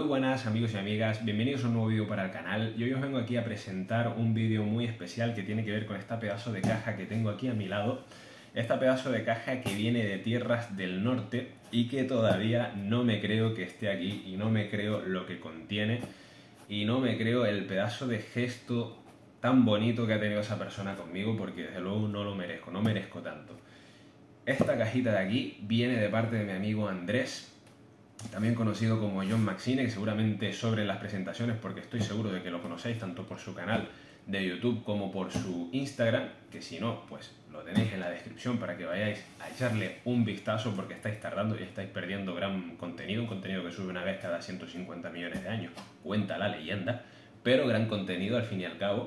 Muy buenas amigos y amigas, bienvenidos a un nuevo vídeo para el canal y hoy os vengo aquí a presentar un vídeo muy especial que tiene que ver con esta pedazo de caja que tengo aquí a mi lado. Esta pedazo de caja que viene de tierras del norte y que todavía no me creo que esté aquí y no me creo lo que contiene y no me creo el pedazo de gesto tan bonito que ha tenido esa persona conmigo, porque desde luego no lo merezco, no merezco tanto. Esta cajita de aquí viene de parte de mi amigo Andrés, también conocido como John Maxine, que seguramente sobre las presentaciones, porque estoy seguro de que lo conocéis tanto por su canal de YouTube como por su Instagram, que si no, pues lo tenéis en la descripción para que vayáis a echarle un vistazo, porque estáis tardando y estáis perdiendo gran contenido, un contenido que sube una vez cada 150 millones de años, cuenta la leyenda, pero gran contenido al fin y al cabo.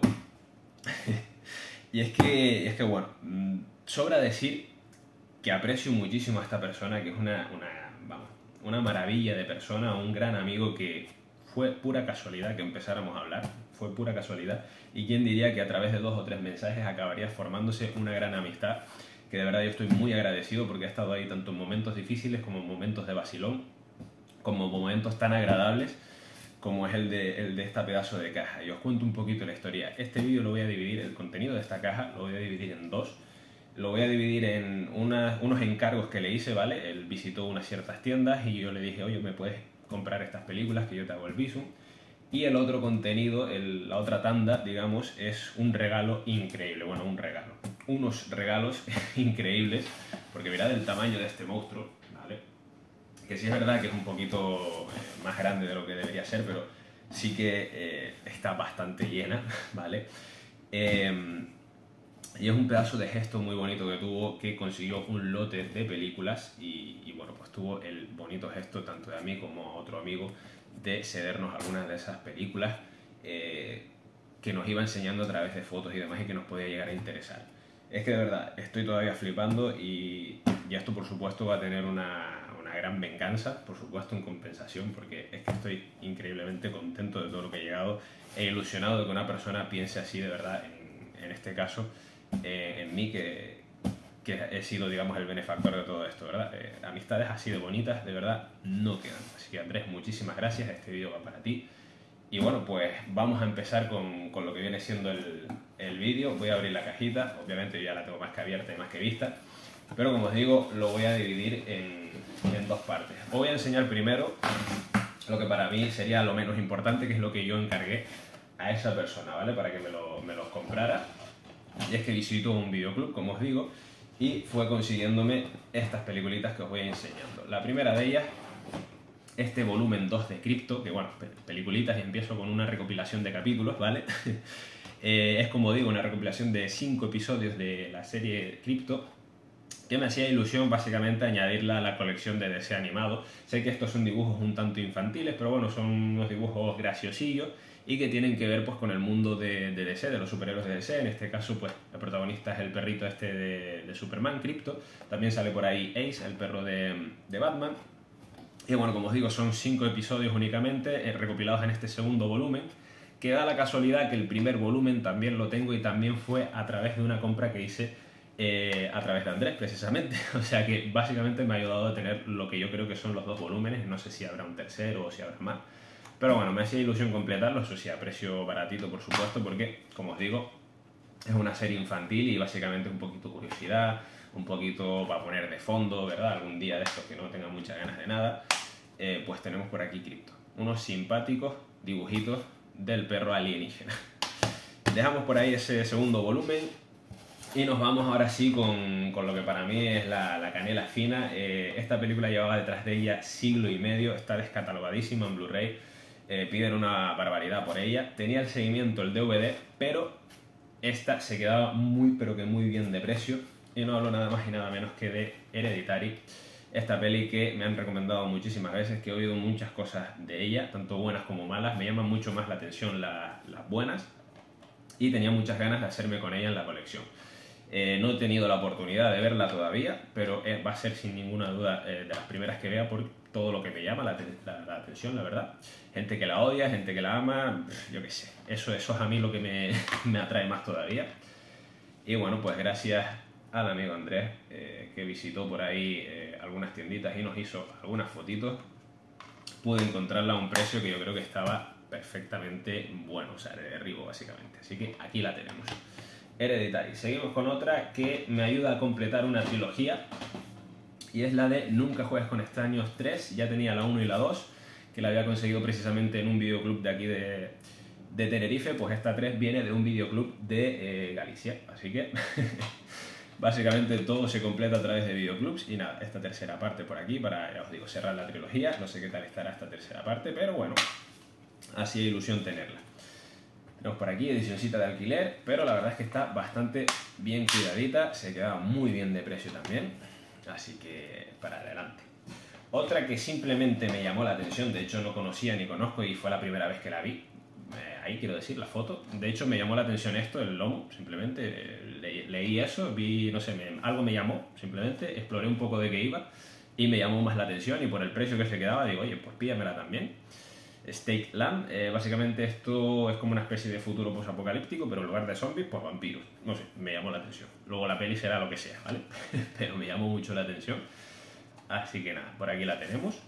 Y es que bueno, sobra decir que aprecio muchísimo a esta persona, que es una maravilla de persona, un gran amigo, que fue pura casualidad que empezáramos a hablar, fue pura casualidad, y quién diría que a través de 2 o 3 mensajes acabaría formándose una gran amistad, que de verdad yo estoy muy agradecido porque ha estado ahí tanto en momentos difíciles como en momentos de vacilón, como momentos tan agradables como es el de esta pedazo de caja. Y os cuento un poquito la historia. Este vídeo lo voy a dividir, el contenido de esta caja lo voy a dividir en dos. Lo voy a dividir en unos encargos que le hice, ¿vale? Él visitó unas ciertas tiendas y yo le dije, oye, ¿me puedes comprar estas películas que yo te hago el visum? Y el otro contenido, la otra tanda, digamos, es un regalo increíble. Bueno, un regalo. Unos regalos increíbles, porque mirad el tamaño de este monstruo, ¿vale? Que sí es verdad que es un poquito más grande de lo que debería ser, pero sí que está bastante llena, ¿vale? Y es un pedazo de gesto muy bonito que tuvo, que consiguió un lote de películas y bueno, pues tuvo el bonito gesto tanto de a mí como a otro amigo de cedernos algunas de esas películas que nos iba enseñando a través de fotos y demás y que nos podía llegar a interesar. Es que de verdad estoy todavía flipando y esto por supuesto va a tener una gran venganza, por supuesto en compensación, porque es que estoy increíblemente contento de todo lo que he llegado e ilusionado de que una persona piense así de verdad en este caso. En mí, que he sido, digamos, el benefactor de todo esto, ¿verdad? Amistades así de bonitas, de verdad, no quedan. Así que Andrés, muchísimas gracias, este vídeo va para ti. Y bueno, pues vamos a empezar con lo que viene siendo el vídeo. Voy a abrir la cajita, obviamente yo ya la tengo más que abierta y más que vista, pero como os digo, lo voy a dividir en dos partes. Os voy a enseñar primero lo que para mí sería lo menos importante, que es lo que yo encargué a esa persona, ¿vale? Para que me los comprara. Y es que visitó un videoclub, como os digo, y fue consiguiéndome estas peliculitas que os voy a ir enseñando. La primera de ellas, este volumen 2 de Crypto, que bueno, peliculitas, y empiezo con una recopilación de capítulos, ¿vale? Es, como digo, una recopilación de 5 episodios de la serie Crypto, que me hacía ilusión básicamente añadirla a la colección de DC animado. Sé que estos son dibujos un tanto infantiles, pero bueno, son unos dibujos graciosillos y que tienen que ver pues con el mundo de DC, de los superhéroes de DC. En este caso, pues el protagonista es el perrito este de Superman, Crypto. También sale por ahí Ace, el perro de Batman. Y bueno, como os digo, son 5 episodios únicamente, recopilados en este segundo volumen, que da la casualidad que el primer volumen también lo tengo y también fue a través de una compra que hice a través de Andrés, precisamente. O sea que básicamente me ha ayudado a tener lo que yo creo que son los 2 volúmenes. No sé si habrá un tercero o si habrá más, pero bueno, me hacía ilusión completarlo. Eso sí, a precio baratito, por supuesto, porque, como os digo, es una serie infantil y básicamente un poquito curiosidad, un poquito para poner de fondo, ¿verdad? Algún día de estos que no tengan muchas ganas de nada, pues tenemos por aquí Crypto. Unos simpáticos dibujitos del perro alienígena. Dejamos por ahí ese segundo volumen y nos vamos ahora sí con lo que para mí es la canela fina. Esta película llevaba detrás de ella siglo y medio, está descatalogadísima en Blu-ray. Piden una barbaridad por ella. Tenía el seguimiento, el DVD, pero esta se quedaba muy, pero que muy bien de precio. Y no hablo nada más y nada menos que de Hereditary. Esta peli que me han recomendado muchísimas veces, que he oído muchas cosas de ella, tanto buenas como malas. Me llaman mucho más la atención las buenas y tenía muchas ganas de hacerme con ella en la colección. No he tenido la oportunidad de verla todavía, pero va a ser sin ninguna duda de las primeras que vea, por todo lo que me llama la atención, la verdad. Gente que la odia, gente que la ama, yo qué sé. Eso es a mí lo que me atrae más todavía. Y bueno, pues gracias al amigo Andrés, que visitó por ahí algunas tienditas y nos hizo algunas fotitos, pude encontrarla a un precio que yo creo que estaba perfectamente bueno, o sea, de derribo básicamente. Así que aquí la tenemos. Hereditary. Seguimos con otra que me ayuda a completar una trilogía y es la de Nunca juegues con extraños 3. Ya tenía la 1 y la 2, que la había conseguido precisamente en un videoclub de aquí de Tenerife. Pues esta 3 viene de un videoclub de Galicia, así que básicamente todo se completa a través de videoclubs. Y nada, esta tercera parte por aquí para, ya os digo, cerrar la trilogía. No sé qué tal estará esta tercera parte, pero bueno, así hay ilusión tenerla. Tenemos por aquí edicioncita de alquiler, pero la verdad es que está bastante bien cuidadita, se quedaba muy bien de precio también, así que para adelante. Otra que simplemente me llamó la atención, de hecho no conocía ni conozco y fue la primera vez que la vi, ahí quiero decir, la foto, de hecho me llamó la atención esto, el lomo, simplemente leí eso, vi, no sé, algo me llamó, simplemente exploré un poco de qué iba y me llamó más la atención y por el precio que se quedaba digo, oye, pues pídamela también. Stake Land, básicamente esto es como una especie de futuro posapocalíptico, pero en lugar de zombies, pues vampiros. No sé, me llamó la atención. Luego la peli será lo que sea, ¿vale? Pero me llamó mucho la atención. Así que nada, por aquí la tenemos.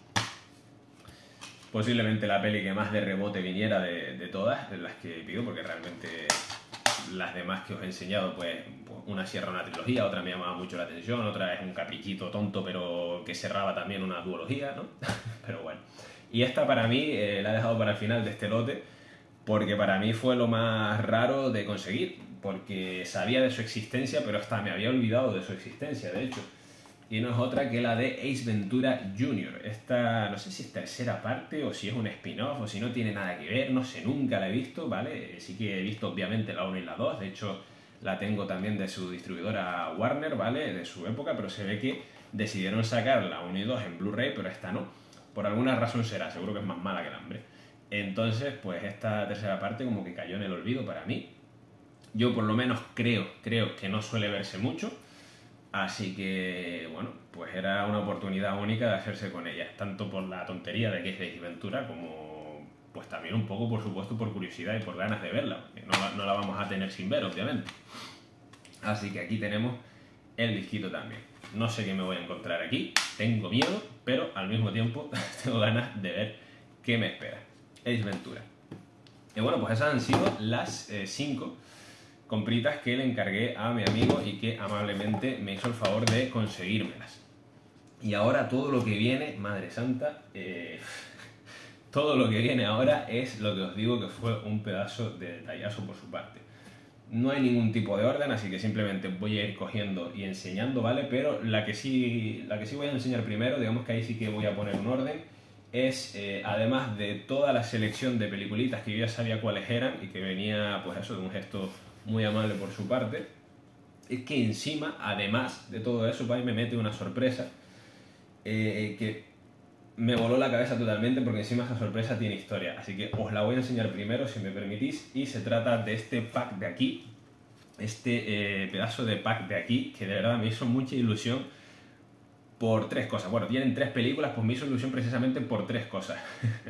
Posiblemente la peli que más de rebote viniera de todas, de las que pido, porque realmente las demás que os he enseñado, pues una cierra una trilogía, otra me llamaba mucho la atención, otra es un caprichito tonto, pero que cerraba también una duología, ¿no? Pero bueno. Y esta para mí la he dejado para el final de este lote porque para mí fue lo más raro de conseguir, porque sabía de su existencia, pero hasta me había olvidado de su existencia, de hecho. Y no es otra que la de Ace Ventura Jr. Esta, no sé si es tercera parte o si es un spin-off o si no tiene nada que ver, no sé, nunca la he visto, ¿vale? Sí que he visto obviamente la 1 y la 2, de hecho la tengo también de su distribuidora Warner, ¿vale? De su época, pero se ve que decidieron sacar la 1 y 2 en Blu-ray, pero esta no. Por alguna razón será, seguro que es más mala que el hambre. Entonces, pues esta tercera parte como que cayó en el olvido para mí. Yo por lo menos creo que no suele verse mucho. Así que, bueno, pues era una oportunidad única de hacerse con ella. Tanto por la tontería de que es de Ace Ventura, como pues también un poco, por supuesto, por curiosidad y por ganas de verla. Porque no la vamos a tener sin ver, obviamente. Así que aquí tenemos el disquito también. No sé qué me voy a encontrar aquí, tengo miedo, pero al mismo tiempo tengo ganas de ver qué me espera. Ace Ventura. Y bueno, pues esas han sido las 5 compritas que le encargué a mi amigo y que amablemente me hizo el favor de conseguírmelas. Y ahora todo lo que viene, madre santa, todo lo que viene ahora es lo que os digo que fue un pedazo de detallazo por su parte. No hay ningún tipo de orden, así que simplemente voy a ir cogiendo y enseñando, ¿vale? Pero la que sí voy a enseñar primero, digamos que ahí sí que voy a poner un orden, es, además de toda la selección de peliculitas que yo ya sabía cuáles eran y que venía, pues eso, de un gesto muy amable por su parte, es que encima, además de todo eso, me mete una sorpresa que me voló la cabeza totalmente porque encima esa sorpresa tiene historia, así que os la voy a enseñar primero si me permitís y se trata de este pack de aquí, este pedazo de pack de aquí que de verdad me hizo mucha ilusión por 3 cosas. Bueno, tienen 3 películas, pues me hizo ilusión precisamente por 3 cosas.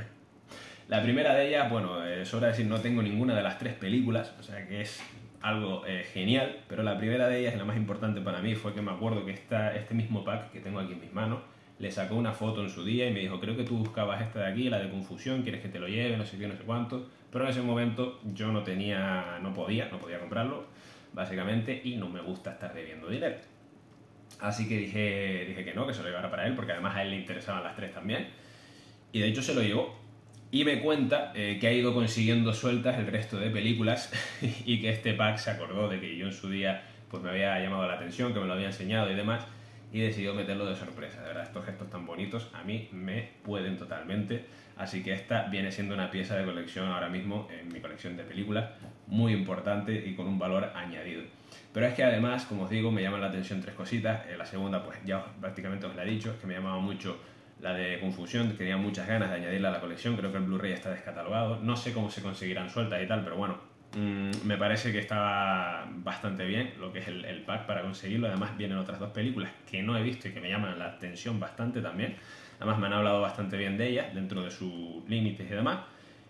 La primera de ellas, bueno, sobra decir, no tengo ninguna de las 3 películas, o sea que es algo genial, pero la primera de ellas, la más importante para mí, fue que me acuerdo que este mismo pack que tengo aquí en mis manos, le sacó una foto en su día y me dijo, creo que tú buscabas esta de aquí, la de Confusión, quieres que te lo lleve, no sé qué, no sé cuánto, pero en ese momento yo no podía comprarlo, básicamente, y no me gusta estar debiendo dinero. Así que dije que no, que se lo llevara para él, porque además a él le interesaban las 3 también, y de hecho se lo llevó. Y me cuenta que ha ido consiguiendo sueltas el resto de películas y que este pack se acordó de que yo en su día pues me había llamado la atención, que me lo había enseñado y demás, y decidió meterlo de sorpresa. De verdad, estos gestos tan bonitos a mí me pueden totalmente, así que esta viene siendo una pieza de colección ahora mismo en mi colección de películas, muy importante y con un valor añadido. Pero es que además, como os digo, me llaman la atención 3 cositas. La segunda, pues ya prácticamente os la he dicho, es que me llamaba mucho la de Confusión, tenía muchas ganas de añadirla a la colección, creo que el Blu-ray está descatalogado, no sé cómo se conseguirán sueltas y tal, pero bueno, me parece que estaba bastante bien lo que es el pack para conseguirlo. Además vienen otras 2 películas que no he visto y que me llaman la atención bastante también, además me han hablado bastante bien de ellas dentro de sus límites y demás.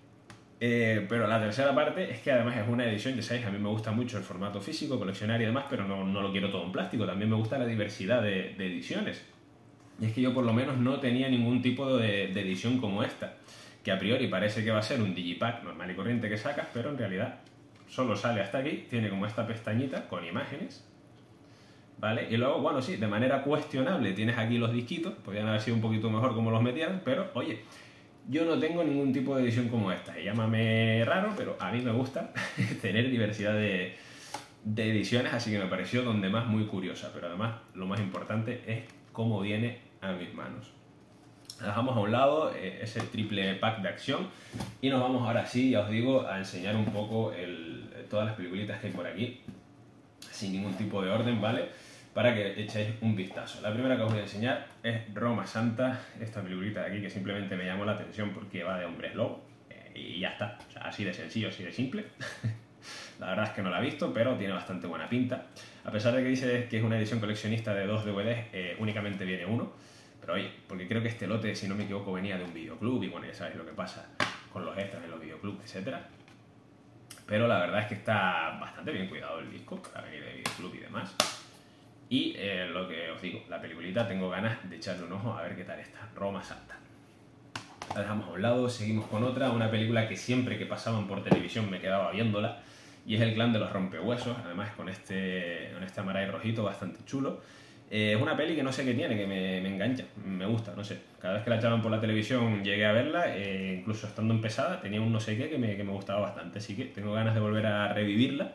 Pero la tercera parte es que además es una edición, ya sabéis, a mí me gusta mucho el formato físico, coleccionar y demás, pero no lo quiero todo en plástico, también me gusta la diversidad de ediciones. Y es que yo por lo menos no tenía ningún tipo de edición como esta, que a priori parece que va a ser un digipack normal y corriente que sacas, pero en realidad solo sale hasta aquí, tiene como esta pestañita con imágenes, ¿vale? Y luego, bueno, sí, de manera cuestionable tienes aquí los disquitos, podrían haber sido un poquito mejor como los metieran, pero oye, yo no tengo ningún tipo de edición como esta, y llámame raro, pero a mí me gusta tener diversidad de ediciones, así que me pareció donde más muy curiosa, pero además lo más importante es cómo viene a mis manos. Dejamos a un lado ese triple pack de acción y nos vamos ahora sí, ya os digo, a enseñar un poco todas las peliculitas que hay por aquí, sin ningún tipo de orden, ¿vale? Para que echéis un vistazo. La primera que os voy a enseñar es Roma Santa, esta peliculita de aquí que simplemente me llamó la atención porque va de hombres lobo y ya está, o sea, así de sencillo, así de simple. La verdad es que no la he visto, pero tiene bastante buena pinta. A pesar de que dice que es una edición coleccionista de 2 DVDs, únicamente viene uno. Pero oye, porque creo que este lote, si no me equivoco, venía de un videoclub y bueno, ya sabéis lo que pasa con los extras en los videoclubs, etc. Pero la verdad es que está bastante bien cuidado el disco, para venir de videoclub y demás. Y lo que os digo, la peliculita tengo ganas de echarle un ojo a ver qué tal está. Roma Santa. La dejamos a un lado, seguimos con otra, una película que siempre que pasaban por televisión me quedaba viéndola. Y es El clan de los rompehuesos, además con este amaray rojito bastante chulo. Es una peli que no sé qué tiene, que me engancha, me gusta, no sé. Cada vez que la echaban por la televisión llegué a verla, incluso estando empezada, tenía un no sé qué que me gustaba bastante, así que tengo ganas de volver a revivirla.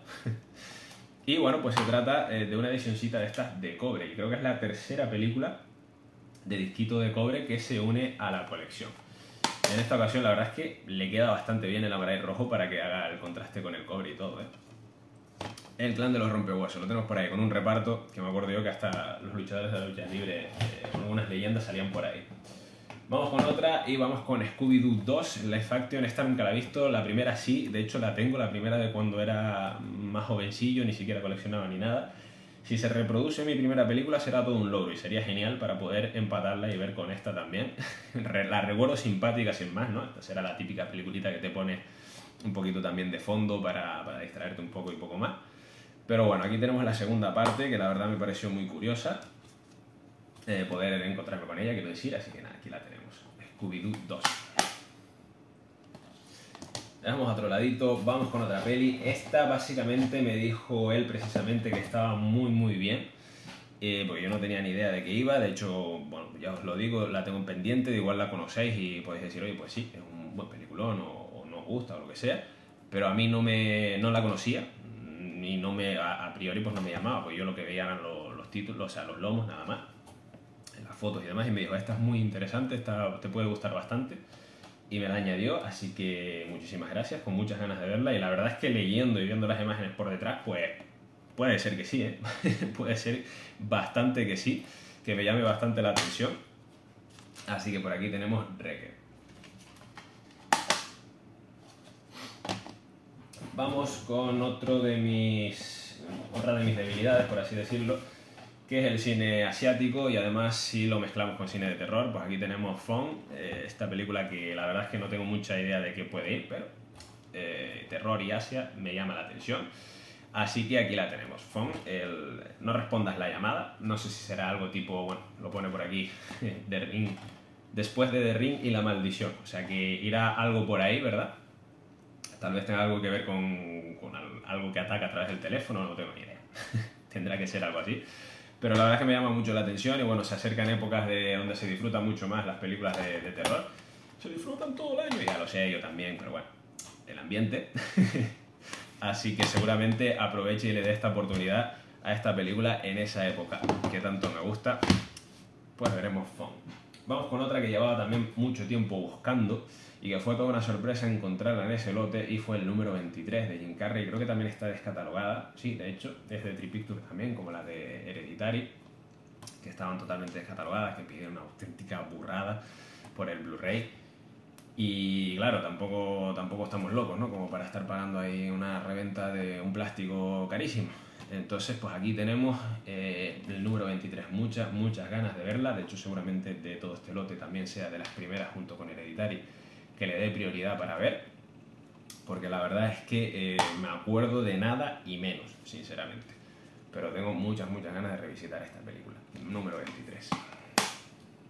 Y bueno, pues se trata de una edicioncita de estas de cobre, y creo que es la tercera película de disquito de cobre que se une a la colección. En esta ocasión la verdad es que le queda bastante bien el amaray rojo para que haga el contraste con el cobre y todo, ¿eh? El clan de los rompehuesos, lo tenemos por ahí con un reparto que me acuerdo yo que hasta los luchadores de la lucha libre, algunas leyendas salían por ahí. Vamos con otra y vamos con Scooby-Doo 2, Live Action. Esta nunca la he visto, la primera sí, de hecho la tengo, la primera de cuando era más jovencillo, ni siquiera coleccionaba ni nada. Si se reproduce mi primera película será todo un logro y sería genial para poder empatarla y ver con esta también. La recuerdo simpática sin más, ¿no? Esta será la típica peliculita que te pone un poquito también de fondo para distraerte un poco y poco más. Pero bueno, aquí tenemos la segunda parte que la verdad me pareció muy curiosa. Poder encontrarme con ella, quiero decir, así que nada, aquí la tenemos. Scooby-Doo 2. Dejamos a otro ladito, vamos con otra peli. Esta básicamente me dijo él precisamente que estaba muy bien, porque yo no tenía ni idea de qué iba. De hecho, bueno, ya os lo digo, la tengo en pendiente, de igual la conocéis y podéis decir, oye, pues sí, es un buen peliculón o no os gusta o lo que sea, pero a mí no la conocía y a priori pues no me llamaba, pues yo lo que veía eran los títulos, o sea, los lomos nada más, las fotos y demás, y me dijo, esta es muy interesante, esta te puede gustar bastante. Y me la añadió, así que muchísimas gracias, con muchas ganas de verla. Y la verdad es que leyendo y viendo las imágenes por detrás, pues puede ser que sí, ¿eh? Puede ser bastante que sí, que me llame bastante la atención. Así que por aquí tenemos Wrecker. Vamos con otra de mis debilidades, por así decirlo, que es el cine asiático, y además si lo mezclamos con cine de terror, pues aquí tenemos Fong, esta película que la verdad es que no tengo mucha idea de qué puede ir, pero terror y Asia me llama la atención, así que aquí la tenemos, Fong, No respondas la llamada, no sé si será algo tipo, bueno, lo pone por aquí, The Ring, después de The Ring y la maldición, o sea que irá algo por ahí, ¿verdad? Tal vez tenga algo que ver con algo que ataca a través del teléfono, no tengo ni idea, tendrá que ser algo así. Pero la verdad es que me llama mucho la atención y bueno, se acercan épocas donde se disfrutan mucho más las películas de terror. Se disfrutan todo el año, ya lo sé, yo también, pero bueno, el ambiente. Así que seguramente aproveche y le dé esta oportunidad a esta película en esa época que tanto me gusta. Pues veremos Fun. Vamos con otra que llevaba también mucho tiempo buscando y que fue toda una sorpresa encontrarla en ese lote, y fue el número 23 de Jim Carrey. Creo que también está descatalogada, sí, de hecho, es de Tripicture también, como la de Hereditary, que estaban totalmente descatalogadas, que pidieron una auténtica burrada por el Blu-ray. Y claro, tampoco estamos locos, ¿no? Como para estar pagando ahí una reventa de un plástico carísimo. Entonces, pues aquí tenemos el número 23, muchas ganas de verla. De hecho, seguramente de todo este lote también sea de las primeras, junto con Hereditary, que le dé prioridad para ver, porque la verdad es que me acuerdo de nada y menos, sinceramente. Pero tengo muchas ganas de revisitar esta película, número 23.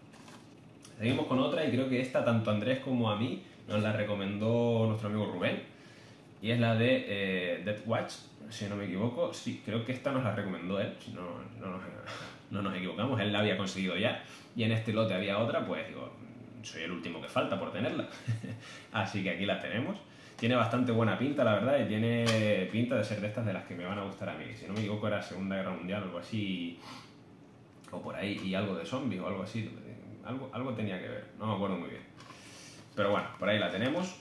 Seguimos con otra y creo que esta, tanto a Andrés como a mí, nos la recomendó nuestro amigo Rubén. Y es la de Death Watch, si no me equivoco. Sí, creo que esta nos la recomendó él, si no nos equivocamos. Él la había conseguido ya. Y en este lote había otra, pues digo, soy el último que falta por tenerla. Así que aquí la tenemos. Tiene bastante buena pinta, la verdad, y tiene pinta de ser de estas de las que me van a gustar a mí. Si no me equivoco era Segunda Guerra Mundial o algo así, o por ahí, y algo de zombies o algo así. Algo tenía que ver, no me acuerdo muy bien. Pero bueno, por ahí la tenemos.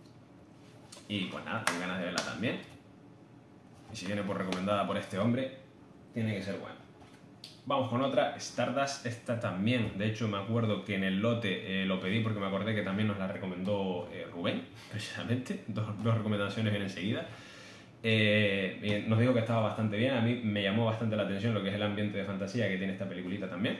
Y pues nada, tengo ganas de verla también. Y si viene por recomendada por este hombre, tiene que ser buena. Vamos con otra, Stardust. Esta también, de hecho me acuerdo que en el lote lo pedí porque me acordé que también nos la recomendó Rubén, precisamente. Dos recomendaciones bien enseguida. Nos dijo que estaba bastante bien. A mí me llamó bastante la atención lo que es el ambiente de fantasía que tiene esta peliculita también.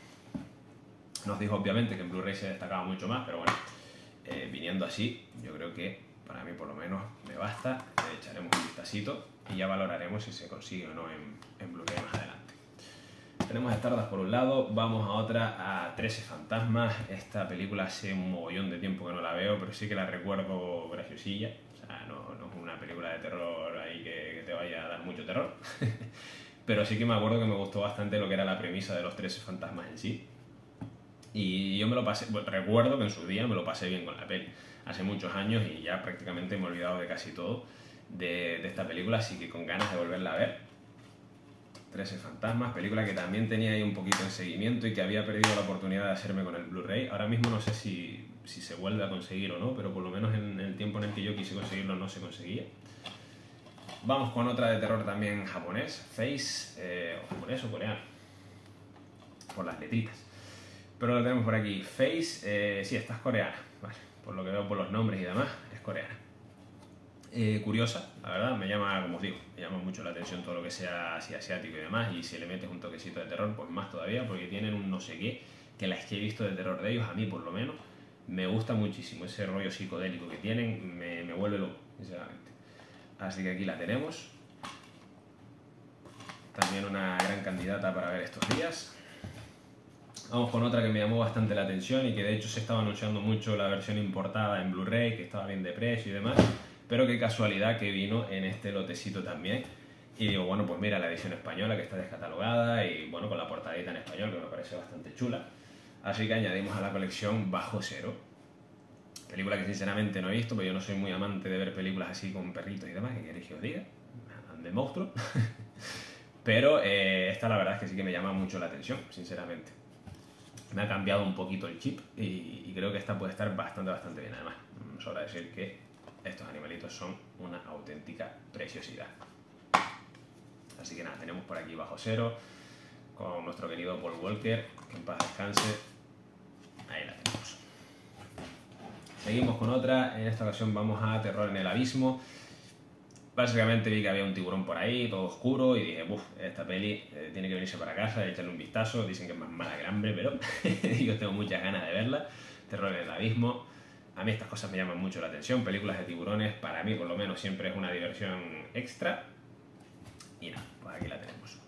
Nos dijo obviamente que en Blu-ray se destacaba mucho más, pero bueno, viniendo así, yo creo que para mí por lo menos me basta. Le echaremos un vistacito y ya valoraremos si se consigue o no en Blu-ray más adelante. Tenemos Stardust por un lado, vamos a otra, a 13 fantasmas. Esta película hace un mogollón de tiempo que no la veo, pero sí que la recuerdo graciosilla. O sea, no es una película de terror ahí que te vaya a dar mucho terror. Pero sí que me acuerdo que me gustó bastante lo que era la premisa de los 13 fantasmas en sí. Y yo me lo pasé, bueno, recuerdo que en su día me lo pasé bien con la peli. Hace muchos años y ya prácticamente me he olvidado de casi todo de esta película, así que con ganas de volverla a ver. 13 fantasmas, película que también tenía ahí un poquito en seguimiento y que había perdido la oportunidad de hacerme con el Blu-ray. Ahora mismo no sé si se vuelve a conseguir o no, pero por lo menos en el tiempo en el que yo quise conseguirlo no se conseguía. Vamos con otra de terror también japonés, Face, o japonés o coreano, por las letritas. Pero lo tenemos por aquí, Face, sí, esta es coreana, vale, por lo que veo por los nombres y demás, es coreana. Curiosa, la verdad, me llama, como os digo, me llama mucho la atención todo lo que sea así asiático y demás, y si le metes un toquecito de terror, pues más todavía, porque tienen un no sé qué, que las que he visto de terror de ellos, a mí por lo menos, me gusta muchísimo, ese rollo psicodélico que tienen, me vuelve loco, sinceramente. Así que aquí la tenemos, también una gran candidata para ver estos días. Vamos con otra que me llamó bastante la atención y que de hecho se estaba anunciando mucho la versión importada en Blu-ray, que estaba bien de precio y demás, pero qué casualidad que vino en este lotecito también. Y digo, bueno, pues mira la edición española que está descatalogada y bueno, con la portadita en español que me parece bastante chula. Así que añadimos a la colección Bajo Cero. Película que sinceramente no he visto, porque yo no soy muy amante de ver películas así con perritos y demás, que queréis que os diga, de monstruos. Pero esta la verdad es que sí que me llama mucho la atención, sinceramente. Me ha cambiado un poquito el chip y creo que esta puede estar bastante bien. Además, sobra decir que estos animalitos son una auténtica preciosidad. Así que nada, tenemos por aquí Bajo Cero con nuestro querido Paul Walker, que en paz descanse. Ahí la tenemos. Seguimos con otra, en esta ocasión vamos a Terror en el Abismo. Básicamente vi que había un tiburón por ahí, todo oscuro, y dije, uff, esta peli tiene que venirse para casa y echarle un vistazo. Dicen que es más mala que el hambre, pero yo tengo muchas ganas de verla. Terror en el Abismo. A mí estas cosas me llaman mucho la atención. Películas de tiburones, para mí por lo menos, siempre es una diversión extra. Y nada, pues aquí la tenemos.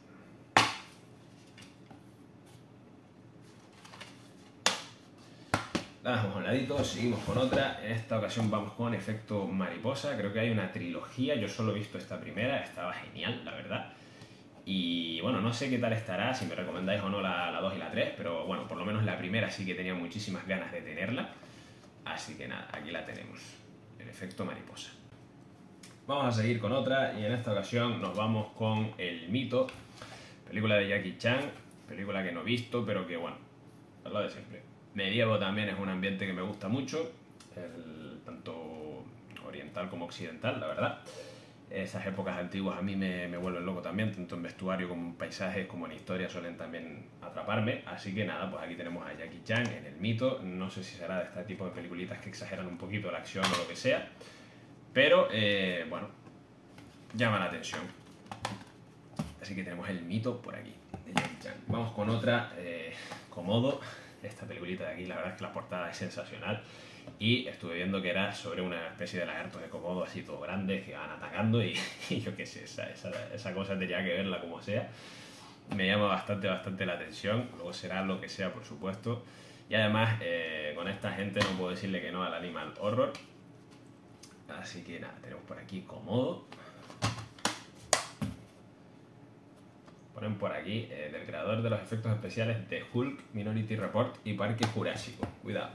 La dejamos a un ladito, seguimos con otra. En esta ocasión vamos con Efecto Mariposa. Creo que hay una trilogía, yo solo he visto esta primera, estaba genial, la verdad. Y bueno, no sé qué tal estará, si me recomendáis o no la 2 y la 3, pero bueno, por lo menos la primera sí que tenía muchísimas ganas de tenerla. Así que nada, aquí la tenemos, el Efecto Mariposa. Vamos a seguir con otra y en esta ocasión nos vamos con El Mito, película de Jackie Chan, película que no he visto, pero que bueno, es lo de siempre. Medievo también es un ambiente que me gusta mucho, tanto oriental como occidental, la verdad. Esas épocas antiguas a mí me vuelven loco también, tanto en vestuario como en paisajes como en historia suelen también atraparme. Así que nada, pues aquí tenemos a Jackie Chan en El Mito. No sé si será de este tipo de peliculitas que exageran un poquito la acción o lo que sea, pero bueno, llama la atención. Así que tenemos El Mito por aquí, de Jackie Chan. Vamos con otra, Komodo. Esta peliculita de aquí, la verdad es que la portada es sensacional y estuve viendo que era sobre una especie de lagarto de Komodo así todo grande que van atacando y yo qué sé, esa cosa tenía que verla como sea. Me llama bastante la atención, luego será lo que sea por supuesto Y además, con esta gente no puedo decirle que no al Animal Horror. Así que nada, tenemos por aquí Komodo. Ponen por aquí, del creador de los efectos especiales de Hulk, Minority Report y Parque Jurásico. Cuidado.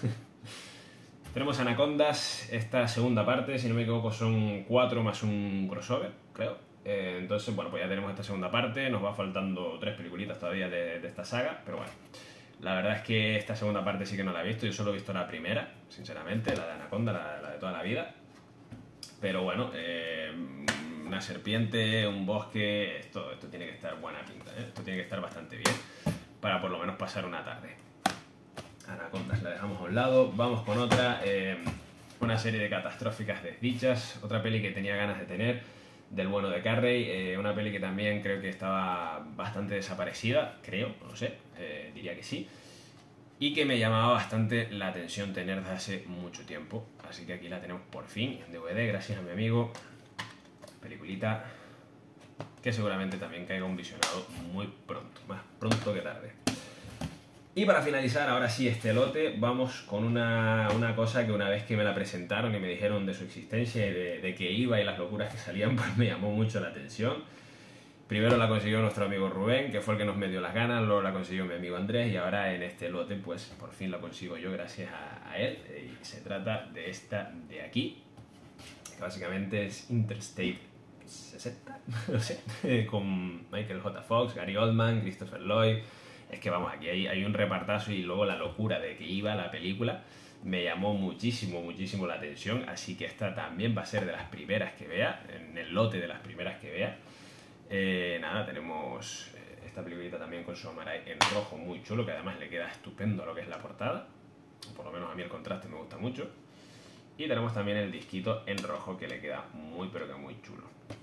Tenemos Anacondas, esta segunda parte, si no me equivoco son 4 más un crossover, creo. Entonces, bueno, pues ya tenemos esta segunda parte, nos va faltando 3 peliculitas todavía de esta saga, pero bueno. La verdad es que esta segunda parte sí que no la he visto, yo solo he visto la primera, sinceramente, la de Anaconda, la de toda la vida. Pero bueno, una serpiente, un bosque, esto tiene que estar buena pinta, ¿eh? Esto tiene que estar bastante bien para por lo menos pasar una tarde. Anacondas la dejamos a un lado, vamos con otra, una serie de catastróficas desdichas, otra peli que tenía ganas de tener, del bueno de Carrey, una peli que también creo que estaba bastante desaparecida, creo, no lo sé, diría que sí, y que me llamaba bastante la atención tener desde hace mucho tiempo, así que aquí la tenemos por fin en DVD, gracias a mi amigo, peliculita que seguramente también caiga un visionado muy pronto, más pronto que tarde. Y para finalizar, ahora sí, este lote, vamos con una cosa que una vez que me la presentaron y me dijeron de su existencia y de que iba y las locuras que salían, pues me llamó mucho la atención. Primero la consiguió nuestro amigo Rubén, que fue el que nos dio las ganas, luego la consiguió mi amigo Andrés y ahora en este lote, pues por fin la consigo yo gracias a él. Y se trata de esta de aquí, que básicamente es Interstate 60, no sé, con Michael J. Fox, Gary Oldman, Christopher Lloyd. Es que vamos, aquí hay un repartazo y luego la locura de que iba la película me llamó muchísimo la atención, así que esta también va a ser de las primeras que vea, en el lote de las primeras que vea. Nada, tenemos esta peliculita también con su Amaray en rojo muy chulo, que además le queda estupendo a lo que es la portada, por lo menos a mí el contraste me gusta mucho. Y tenemos también el disquito en rojo que le queda muy pero que muy chulo.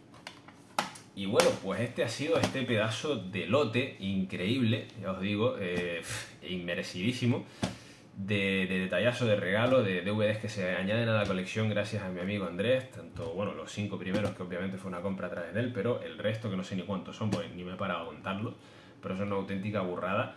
Y bueno, pues este ha sido este pedazo de lote increíble, ya os digo, inmerecidísimo, de detallazo, de regalo, de DVDs que se añaden a la colección gracias a mi amigo Andrés, tanto, bueno, los 5 primeros que obviamente fue una compra a través de él, pero el resto que no sé ni cuántos son, pues ni me he parado a contarlo, pero es una auténtica burrada,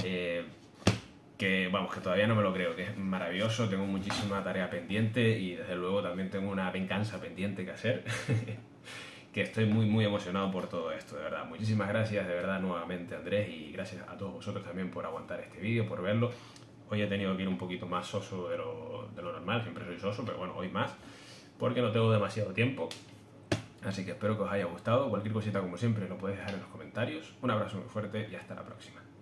que vamos, que todavía no me lo creo, que es maravilloso, tengo muchísima tarea pendiente y desde luego también tengo una venganza pendiente que hacer. Que estoy muy emocionado por todo esto, de verdad. Muchísimas gracias, de verdad, nuevamente, Andrés, y gracias a todos vosotros también por aguantar este vídeo, por verlo. Hoy he tenido que ir un poquito más soso de lo normal, siempre soy soso, pero bueno, hoy más, porque no tengo demasiado tiempo. Así que espero que os haya gustado. Cualquier cosita, como siempre, lo podéis dejar en los comentarios. Un abrazo muy fuerte y hasta la próxima.